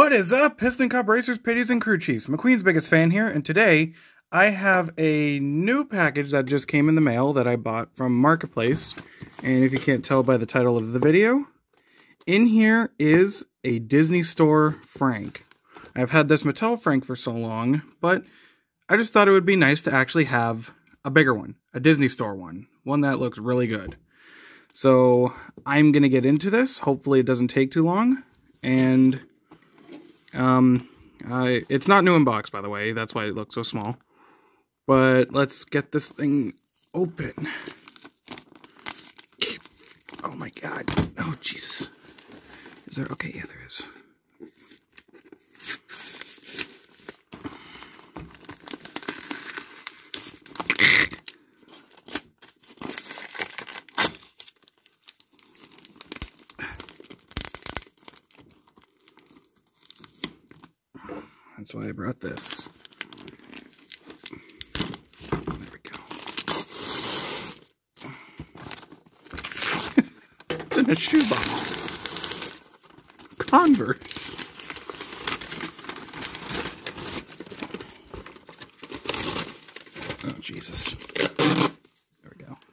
What is up, Piston Cup racers, pitties, and crew chiefs? McQueen's biggest fan here, and today I have a new package that just came in the mail that I bought from Marketplace. And if you can't tell by the title of the video, in here is a Disney Store Frank. I've had this Mattel Frank for so long, but I just thought it would be nice to actually have a bigger one, a Disney Store one that looks really good. So I'm going to get into this. Hopefully it doesn't take too long. And it's not new in box, by the way. That's why it looks so small. But let's get this thing open. Oh my god. Oh, Jesus. Is there? Okay, yeah, there is. That's why I brought this. There we go. It's in a shoebox. Converse. Oh, Jesus. There we go.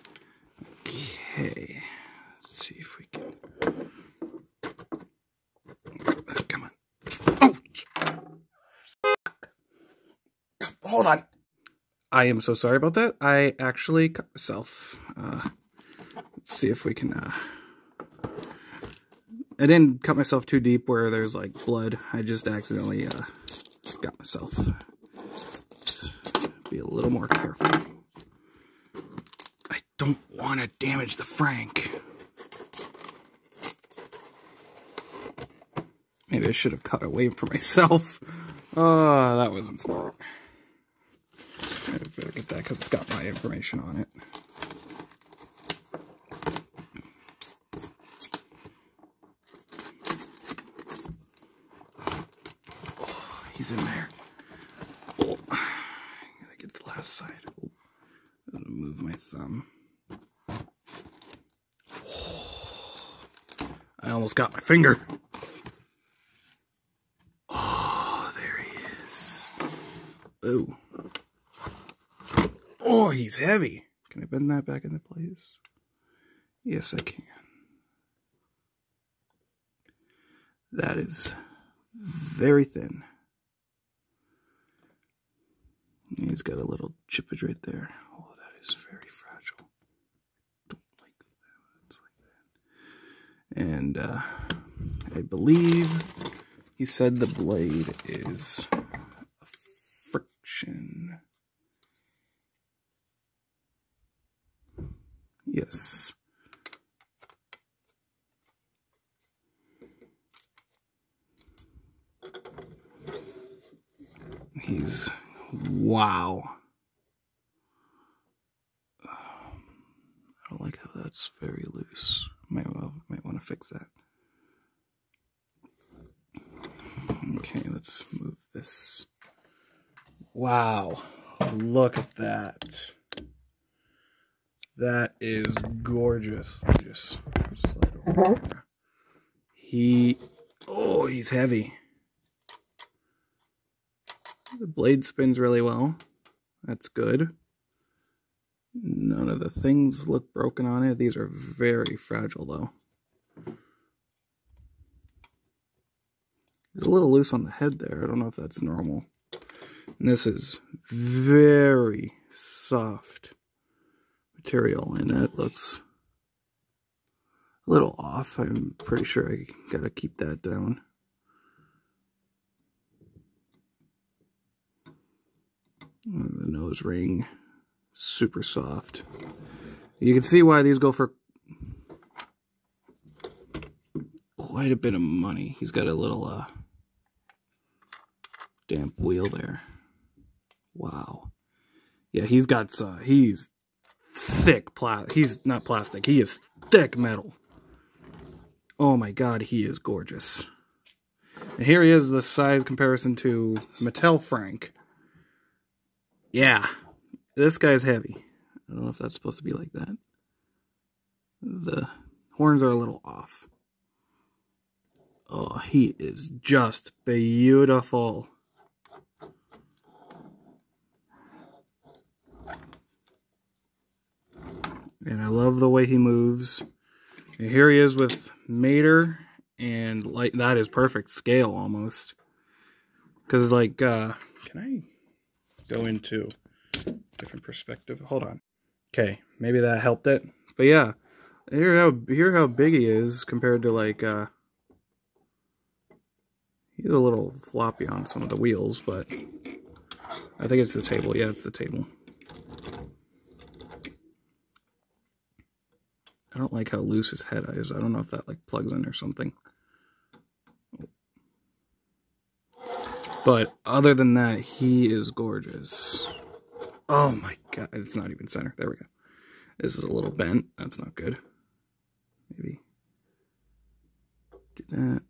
Okay. Let's see if we can... Come on. Oh! Hold on. I am so sorry about that. I actually cut myself. Let's see if we can... I didn't cut myself too deep where there's like blood. I just accidentally got myself. Let's be a little more careful. I don't want to damage the Frank. Maybe I should have cut away from myself. Oh, that wasn't smart. I better get that because it's got my information on it. Oh, he's in there. Oh, I gotta get the last side. Oh, I'm gonna move my thumb. Oh, I almost got my finger. Oh, there he is. Oh. Oh, he's heavy. Can I bend that back into place? Yes, I can. That is very thin. He's got a little chippage right there. Oh, that is very fragile. Don't like that. It's like that. And I believe he said the blade is a friction. Yes. He's... wow. I don't like how that's very loose. Might want to fix that. Okay, let's move this. Wow. Look at that. That is gorgeous. Just slide over the camera. He's heavy. The blade spins really well. That's good. None of the things look broken on it. These are very fragile though. It's a little loose on the head there. I don't know if that's normal. And this is very soft material, and it looks a little off. I'm pretty sure I gotta keep that down. The nose ring, super soft. You can see why these go for quite a bit of money. He's got a little damp wheel there. Wow. Yeah, he's got he's thick he's not plastic, he is thick metal. Oh my god, he is gorgeous. And here he is, the size comparison to Mattel Frank. Yeah, this guy's heavy. I don't know if that's supposed to be like that. The horns are a little off. Oh, he is just beautiful. And I love the way he moves. And here he is with Mater, and like that is perfect scale almost. Because like, can I go into a different perspective? Hold on. Okay, maybe that helped it. But yeah, hear how big he is compared to like, he's a little floppy on some of the wheels, but I think it's the table. Yeah, it's the table. I don't like how loose his head is. I don't know if that like plugs in or something. But other than that, he is gorgeous. Oh my god, it's not even center. There we go. This is a little bent. That's not good. Maybe do that.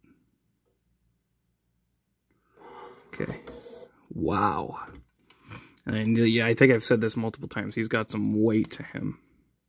Okay. Wow. And yeah, I think I've said this multiple times. He's got some weight to him.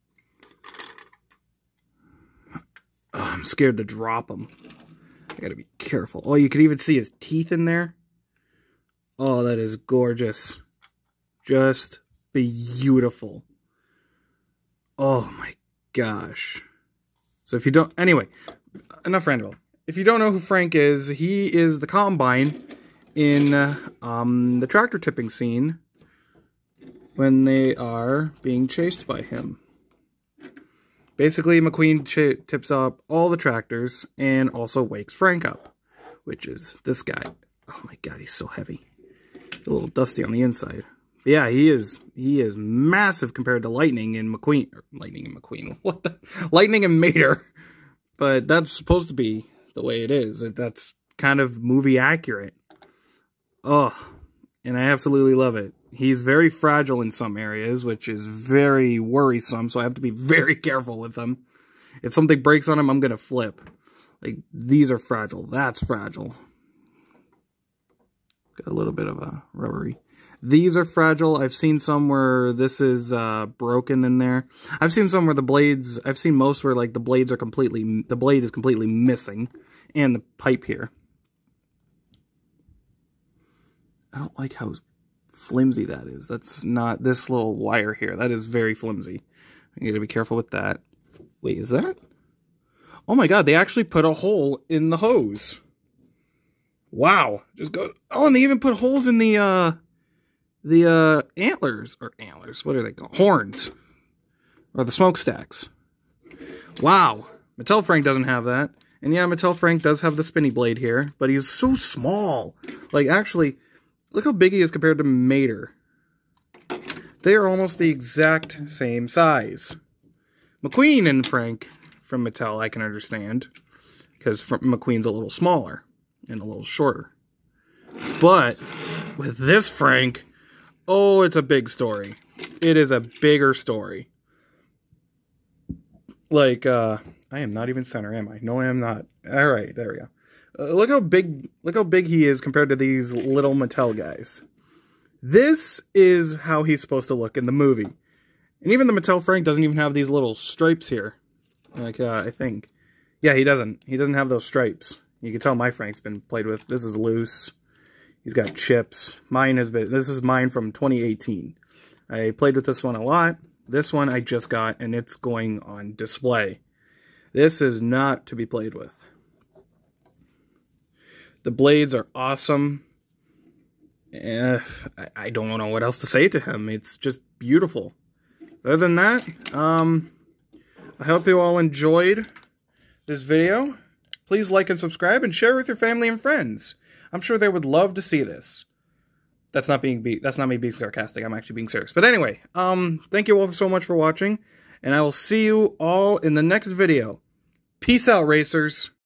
Oh, I'm scared to drop him. I gotta be careful. Oh, you can even see his teeth in there. Oh, that is gorgeous. Just beautiful. Oh my gosh. So if you don't, anyway, enough random. If you don't know who Frank is, he is the Combine in the tractor tipping scene when they are being chased by him. Basically, McQueen tips up all the tractors and also wakes Frank up, which is this guy. Oh my god, he's so heavy. A little dusty on the inside. But yeah, he is massive compared to Lightning and McQueen. Lightning and McQueen. What the? Lightning and Mater. But that's supposed to be the way it is. That's kind of movie accurate. Oh, and I absolutely love it. He's very fragile in some areas, which is very worrisome, so I have to be very careful with him. If something breaks on him, I'm going to flip. Like, these are fragile. That's fragile. Got a little bit of a rubbery. These are fragile. I've seen some where this is broken in there. I've seen some where the blades, I've seen most where like the blades are completely, the blade is completely missing. And the pipe here. I don't like how flimsy that is. That's not this little wire here. That is very flimsy. I need to be careful with that. Wait, is that? Oh my god, they actually put a hole in the hose. Wow. Just go. Oh, and they even put holes in the antlers, or antlers, what are they called? Horns. Or the smokestacks. Wow. Mattel Frank doesn't have that. And yeah, Mattel Frank does have the spinny blade here, but he's so small. Like, actually, look how big he is compared to Mater. They are almost the exact same size. McQueen and Frank from Mattel, I can understand, because McQueen's a little smaller and a little shorter. But with this Frank, oh, it's a big story. It is a bigger story. Like, I am not even center, am I? No, I am not. All right, there we go. Look how big he is compared to these little Mattel guys. This is how he's supposed to look in the movie. And even the Mattel Frank doesn't even have these little stripes here. Like, I think. Yeah, he doesn't. He doesn't have those stripes. You can tell my Frank's been played with. This is loose. He's got chips. Mine has been, this is mine from 2018. I played with this one a lot. This one I just got, and it's going on display. This is not to be played with. The blades are awesome. I don't know what else to say to him. It's just beautiful. Other than that, I hope you all enjoyed this video. Please like and subscribe and share with your family and friends. I'm sure they would love to see this. That's not me being sarcastic. I'm actually being serious. But anyway, thank you all so much for watching, and I will see you all in the next video. Peace out, racers.